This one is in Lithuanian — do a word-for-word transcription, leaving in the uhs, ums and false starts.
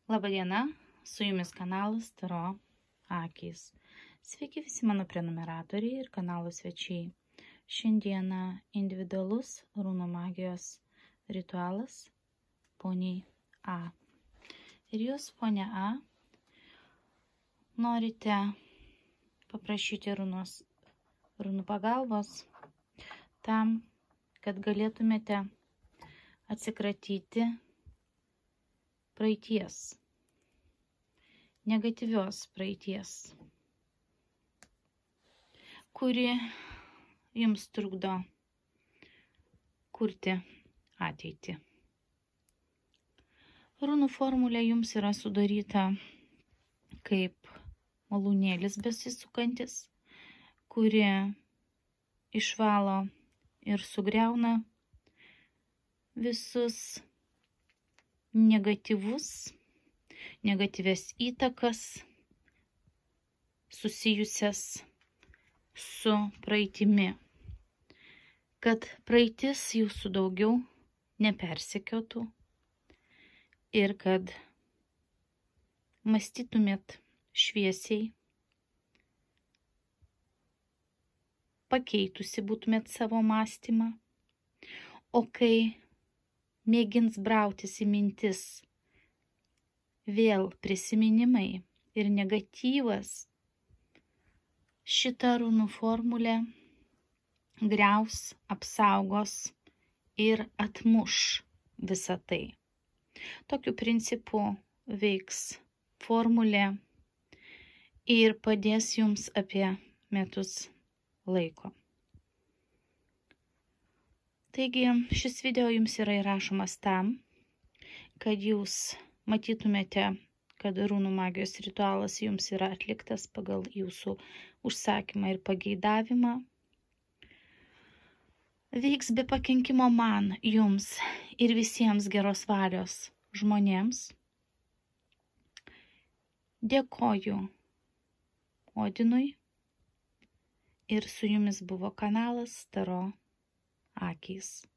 Labadiena, su jumis kanalas Taro akys. Sveiki visi mano prenumeratoriai ir kanalo svečiai. Šiandieną individualus runų magijos ritualas poniai A. Ir jūs, ponia A, norite paprašyti runos, runų pagalbos tam, kad galėtumėte atsikratyti praeities, negatyvios praeities, kuri jums trukdo kurti ateitį. Runų formulė jums yra sudaryta kaip malūnėlis besisukantis, kuri išvalo ir sugriauna visus negatyvus, negatyvias įtakas susijusias su praeitimi, kad praeitis jūsų daugiau nepersekiotų ir kad mąstytumėt šviesiai, pakeitusi būtumėt savo mąstymą, o kai mėgins brautis į mintis vėl prisiminimai ir negatyvas, šitą runų formulę griaus, apsaugos ir atmuš visą tai. Tokiu principu veiks formulė ir padės jums apie metus laiko. Taigi, šis video jums yra įrašomas tam, kad jūs matytumėte, kad runų magijos ritualas jums yra atliktas pagal jūsų užsakymą ir pageidavimą. Veiks be pakenkimo man, jums ir visiems geros valios žmonėms. Dėkoju Odinui ir su jumis buvo kanalas Taro akys.